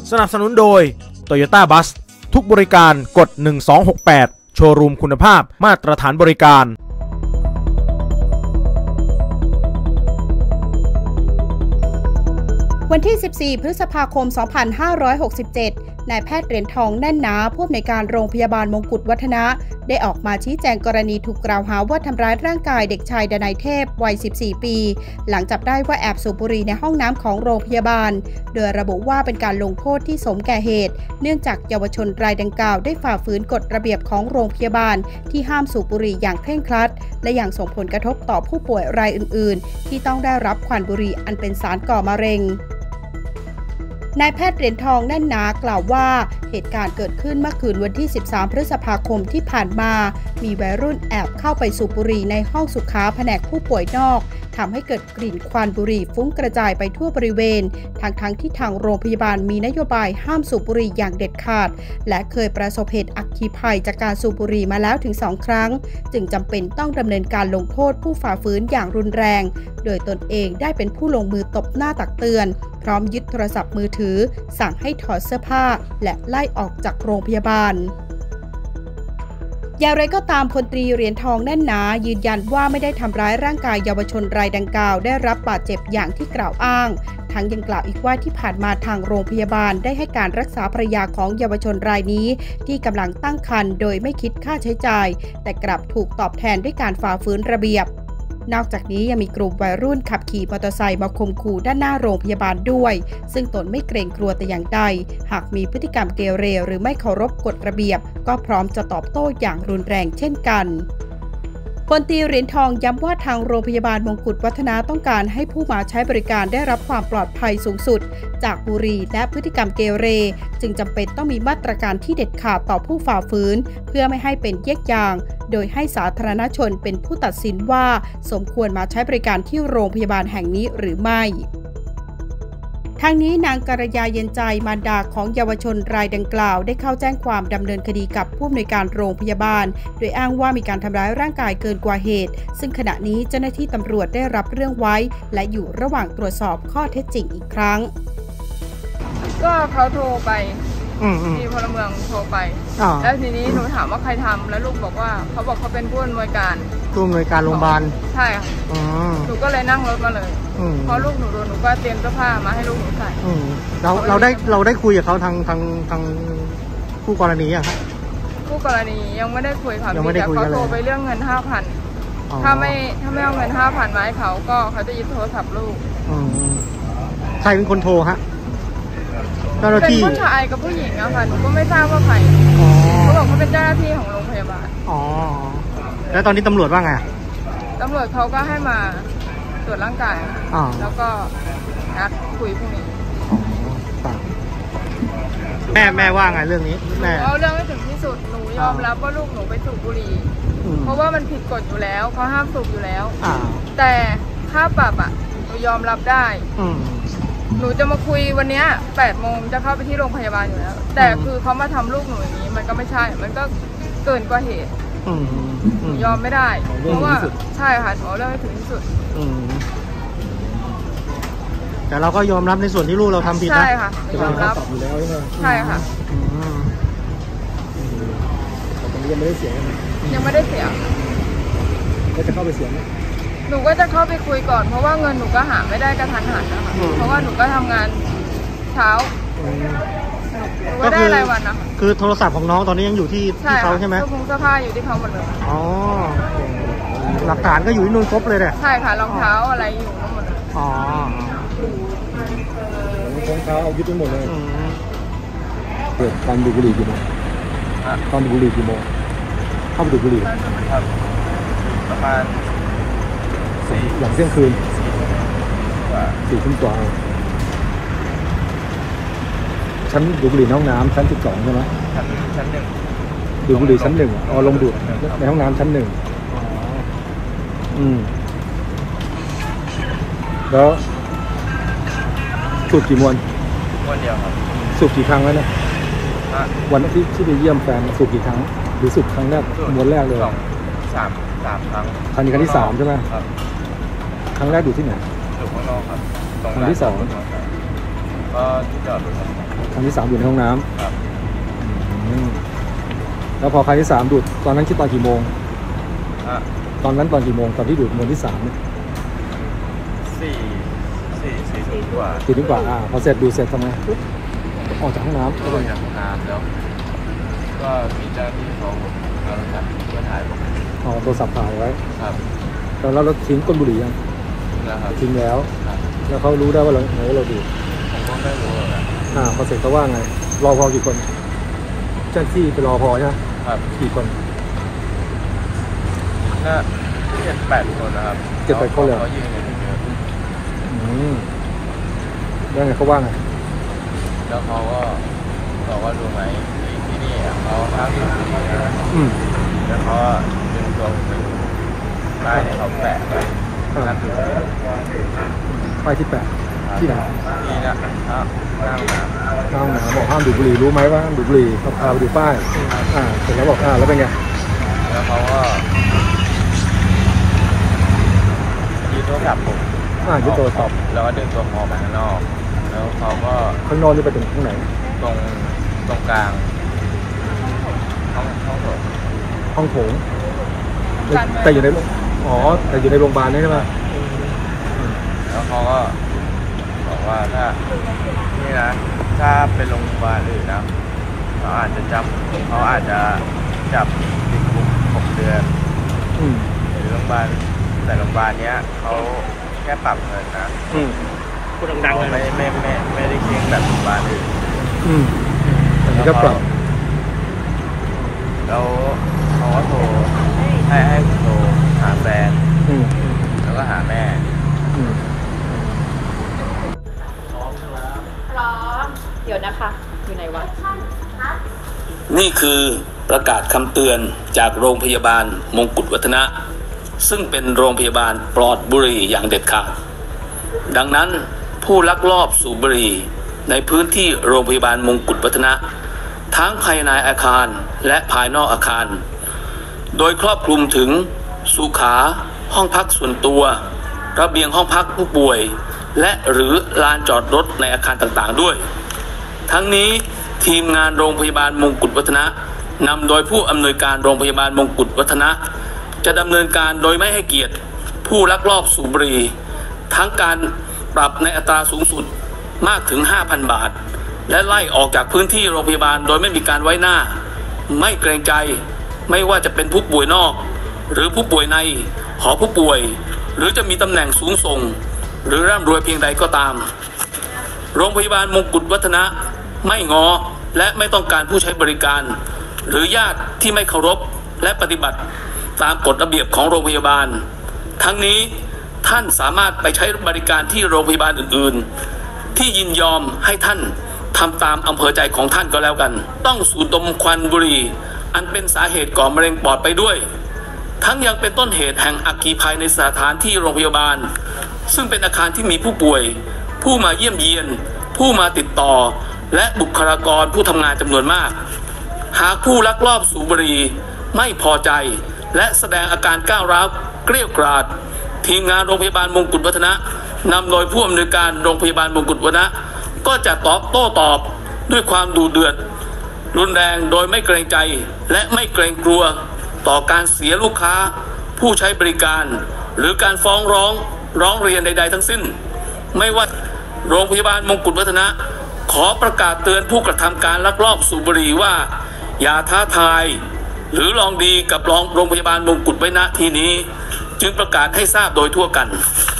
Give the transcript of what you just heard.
สนับสนุนโดย Toyota Bus ทุกบริการกด1268โชว์รูมคุณภาพมาตรฐานบริการวันที่ 14 พฤษภาคม 2567 นายแพทย์เหรียญทองแน่นหนาผู้อำนวยการโรงพยาบาลมงกุฎวัฒนะได้ออกมาชี้แจงกรณีถูกกล่าวหาว่าทำร้ายร่างกายเด็กชายดนัยเทพวัย 14 ปี หลังจับได้ว่าแอบสูบบุหรี่ในห้องน้ำของโรงพยาบาลโดยระบุว่าเป็นการลงโทษที่สมแก่เหตุเนื่องจากเยาวชนรายดังกล่าวได้ฝ่าฝืนกฎระเบียบของโรงพยาบาลที่ห้ามสูบบุหรี่อย่างเคร่งครัดและยังส่งผลกระทบต่อผู้ป่วยรายอื่นๆที่ต้องได้รับควันบุหรี่อันเป็นสารก่อมะเร็งนายแพทย์เหรียญทองแน่นหนากล่าวว่าเหตุการณ์เกิดขึ้นเมื่อคืนวันที่ 13 พฤษภาคมที่ผ่านมามีวัยรุ่นแอบเข้าไปสูบบุหรี่ในห้องสุขาแผนกผู้ป่วยนอกทำให้เกิดกลิ่นควันบุหรี่ฟุ้งกระจายไปทั่วบริเวณทั้งที่ทางโรงพยาบาลมีนโยบายห้ามสูบบุหรี่อย่างเด็ดขาดและเคยประสบเหตุอัคคีภัยจากการสูบบุหรี่มาแล้วถึง2 ครั้งจึงจำเป็นต้องดำเนินการลงโทษผู้ฝ่าฝืนอย่างรุนแรงโดยตนเองได้เป็นผู้ลงมือตบหน้าตักเตือนพร้อมยึดโทรศัพท์มือถือสั่งให้ถอดเสื้อผ้าและไล่ออกจากโรงพยาบาลอย่างไรก็ตามพลตรีเหรียญทองแน่นหนายืนยันว่าไม่ได้ทำร้ายร่างกายเยาวชนรายดังกล่าวได้รับบาดเจ็บอย่างที่กล่าวอ้างทั้งยังกล่าวอีกว่าที่ผ่านมาทางโรงพยาบาลได้ให้การรักษาภรรยาของเยาวชนรายนี้ที่กำลังตั้งครรภ์โดยไม่คิดค่าใช้จ่ายแต่กลับถูกตอบแทนด้วยการฝ่าฝืนระเบียบนอกจากนี้ยังมีกลุ่มวัยรุ่นขับขี่มอเตอร์ไซค์มาข่มขู่ด้านหน้าโรงพยาบาลด้วยซึ่งตนไม่เกรงกลัวแต่อย่างใดหากมีพฤติกรรมเกเรหรือไม่เคารพกฎระเบียบก็พร้อมจะตอบโต้อย่างรุนแรงเช่นกันพลตรีเหรียญทองย้ำว่าทางโรงพยาบาลมงกุฎวัฒนะต้องการให้ผู้มาใช้บริการได้รับความปลอดภัยสูงสุดจากบุหรี่และพฤติกรรมเกเรจึงจำเป็นต้องมีมาตรการที่เด็ดขาดต่อผู้ฝ่าฝืนเพื่อไม่ให้เป็นเยี่ยงอย่างโดยให้สาธารณชนเป็นผู้ตัดสินว่าสมควรมาใช้บริการที่โรงพยาบาลแห่งนี้หรือไม่ทางนี้นางกรยาเย็นใจมารดาของเยาวชนรายดังกล่าวได้เข้าแจ้งความดำเนินคดีกับผู้อำนวยการโรงพยาบาลโดยอ้างว่ามีการทำร้ายร่างกายเกินกว่าเหตุซึ่งขณะนี้เจ้าหน้าที่ตำรวจได้รับเรื่องไว้และอยู่ระหว่างตรวจสอบข้อเท็จจริงอีกครั้งก็เขาโทรไปมีพลเมืองโทรไปแล้วทีนี้หนูถามว่าใครทำแล้วลูกบอกว่าเขาบอกเขาเป็นผู้อำนวยการโรงพยาบาลใช่ค่ะหนูก็เลยนั่งรถมาเลยพอลูกหนูโดนหนูก็เตรียมเสื้อผ้ามาให้ลูกหนูใส่เราได้คุยกับเขาทางผู้กรณีอะครับผู้กรณียังไม่ได้คุยค่ะมีแต่เขาโทรไปเรื่องเงิน 5,000ถ้าไม่เอาเงิน 5,000 มาให้เขาก็เขาจะยึดโทรศัพท์ลูกใครเป็นคนโทรฮะเป็นผู้ชายกับผู้หญิงอะค่ะหนูก็ไม่ทราบว่าใครเขาบอกเขาเป็นเจ้าหน้าที่ของโรงพยาบาลแล้วตอนนี้ตำรวจว่าไงตำรวจเขาก็ให้มาตรวจร่างกายแล้วก็นัดคุยพรุ่งนี้แม่ว่าไงเรื่องนี้แม่เอาเรื่องให้ถึงที่สุดหนูยอมรับว่าลูกหนูไปสูบบุหรี่เพราะว่ามันผิดกฎอยู่แล้วเขาห้ามสูบอยู่แล้วแต่ค่าปรับอะหนูยอมรับได้หนูจะมาคุยวันนี้8 โมงจะเข้าไปที่โรงพยาบาลอยู่แล้วแต่คือเขามาทำลูกหนูอย่างนี้มันก็ไม่ใช่มันก็เกินกว่าเหตุยอมไม่ได้เพราะว่าใช่ค่ะหนูเอาเรื่องให้ถึงที่สุดแต่เราก็ยอมรับในส่วนที่ลูกเราทำผิดนะใช่ค่ะยอมรับอยู่แล้วใช่ค่ะตอนนี้ยังไม่ได้เสียยังไม่ได้เสียก็จะเข้าไปเสียไหมหนูก็จะเข้าไปคุยก่อนเพราะว่าเงินหนูก็หาไม่ได้กระทันหันนะคะเพราะว่าหนูก็ทำงานเช้าหนูก็ได้รายวันนะคะคือโทรศัพท์ของน้องตอนนี้ยังอยู่ที่เขาใช่ไหมเสื้อผ้าอยู่ที่เขาหมดเลยหลักฐานก็อยู่ที่นู่นครบเลยเนี่ยใช่ค่ะรองเท้าอะไรอยู่ทั้งหมดรองเท้าเอายึดไปหมดเลยเปิดตอนดูบุหรี่กี่โมงตอนดูบุหรี่กี่โมงเข้าไปดูบุหรี่ประมาณหลังเที่ยงคืน4 ทุ่มกว่าชั้นดูบุหรี่ในห้องน้ำชั้น12ใช่ไหมชั้น1 ดูบุหรี่ชั้น1ลงดูดในห้องน้ำชั้น1แล้วสูบกี่มวนเดียวครับสูบกี่ครั้งแล้วเนี่ยวันที่ไปเยี่ยมแฟนสูบกี่ครั้งหรือสูบครั้งแรกมวนแรกเลย 3 ครั้งครั้งนี้ครั้งที่3ใช่ไหมครับครั้งแรกดูที่ไหนอยู่ข้างนอกครับครั้งที่2 ก็ที่จอดรถครั้งที่3ดูดในห้องน้ำครับแล้วพอครั้งที่3ดูดตอนนั้นคิดตอนกี่โมง ตอนนั้นตอนกี่โมงตอนที่ดูดมวนที่3เนี่ย 4 ทุ่มกว่า 4 ทุ่มกว่าพอเสร็จดูดเสร็จทำไงปุ๊บออกจากห้องน้ำก็ออกจากห้องน้ำแล้วก็มีเจ้าหน้าที่เขาเอาโทรศัพท์มาถ่ายผมเอาโทรศัพท์ถ่ายไว้ครับแล้วเราทิ้งก้นบุหรี่ยังนะครับทิ้งแล้วครับแล้วเขารู้ได้ว่าเราดูดผมก็ไม่รู้นะพอเสร็จเขาว่าไงรอพอกี่คนเจ้าหน้าที่ไปรอพอใช่ไหมครับกี่คนน่า7-8 คนนะครับ 7-8 คนเลยเขายืนกันเยอะแล้วไงเขาว่าไงแล้วเขาก็บอกว่ารู้ไหมที่นี่เขาห้ามดื่มบุหรี่นะแล้วเขาดึงตัวผมไปดูป้ายที่เขาแปะไว้ห้ามดื่มบุหรี่ป้ายที่8ที่ไหนที่นั่งน้ำห้องน้ำบอกห้ามดูดบุหรี่รู้ไหมว่าห้ามดูดบุหรี่พาไปดูป้ายเสร็จแล้วบอกแล้วเป็นไงแล้วเขาก็ยึดโทรศัพท์ผมยึดโทรศัพท์แล้วก็ดึงตัวผมออกมาข้างนอก แล้วเขาก็ข้างนอกนี่ไปถึงข้างไหนตรงกลางห้องโถงห้องโถงแต่อยู่ในแต่อยู่ในโรงพยาบาลใช่ไหมแล้วเขาก็บอกว่าถ้านี่นะถ้าเป็นโรงพยาบาลอื่นนะเขาอาจจะจับติดคุก6 เดือนหรือโรงพยาบาลแต่โรงพยาบาลเนี้ยเขาแค่ปรับเงินนะพูดดังๆเลยไม่ได้เคียงแบบโรงพยาบาลอื่นอันนี้ก็ปรับแล้วเขาก็โทรให้ผมโทรหาแฟนแล้วก็หาแม่พร้อมเดี๋ยวนะคะอยู่ไหนวะนี่คือประกาศคำเตือนจากโรงพยาบาลมงกุฎวัฒนะซึ่งเป็นโรงพยาบาลปลอดบุหรี่อย่างเด็ดขาดดังนั้นผู้ลักลอบสูบบุหรี่ในพื้นที่โรงพยาบาลมงกุฎวัฒนะทั้งภายในอาคารและภายนอกอาคารโดยครอบคลุมถึงสุขาห้องพักส่วนตัวระเบียงห้องพักผู้ป่วยและหรือลานจอดรถในอาคารต่างๆด้วยทั้งนี้ทีมงานโรงพยาบาลมงกุฎวัฒนะนำโดยผู้อำนวยการโรงพยาบาลมงกุฎวัฒนะจะดำเนินการโดยไม่ให้เกียรติผู้ลักลอบสูบบุหรี่ทั้งการปรับในอัตราสูงสุดมากถึง 5,000 บาทและไล่ออกจากพื้นที่โรงพยาบาลโดยไม่มีการไว้หน้าไม่เกรงใจไม่ว่าจะเป็นผู้ป่วยนอกหรือผู้ป่วยในหอผู้ป่วยหรือจะมีตำแหน่งสูงส่งหรือร่ำรวยเพียงใดก็ตามโรงพยาบาลมงกุฎวัฒนะไม่ง้อและไม่ต้องการผู้ใช้บริการหรือญาติที่ไม่เคารพและปฏิบัติตามกฎระเบียบของโรงพยาบาลทั้งนี้ท่านสามารถไปใช้บริการที่โรงพยาบาลอื่นๆที่ยินยอมให้ท่านทำตามอำเภอใจของท่านก็แล้วกันต้องสูดดมควันบุหรี่อันเป็นสาเหตุก่อมะเร็งปอดไปด้วยทั้งยังเป็นต้นเหตุแห่งอัคคีภัยในสถานที่โรงพยาบาลซึ่งเป็นอาคารที่มีผู้ป่วยผู้มาเยี่ยมเยียนผู้มาติดต่อและบุคลากรผู้ทำงานจำนวนมากหากผู้ลักลอบสูบบุหรี่ไม่พอใจและแสดงอาการก้าวร้าวเกรี้ยวกราดทีมงานโรงพยาบาลมงกุฎวัฒนะนำโดยผู้อำนวยการโรงพยาบาลมงกุฎวัฒนะก็จะโต้ตอบด้วยความดุเดือดรุนแรงโดยไม่เกรงใจและไม่เกรงกลัวต่อการเสียลูกค้าผู้ใช้บริการหรือการฟ้องร้องเรียนใดๆทั้งสิ้นไม่ว่าโรงพยาบาลมงกุฎวัฒนะขอประกาศเตือนผู้กระทำการลักลอบสูบบุหรี่ว่าอย่าท้าทายหรือลองดีกับโรงพยาบาลมงกุฎไว้ณที่นี้จึงประกาศให้ทราบโดยทั่วกัน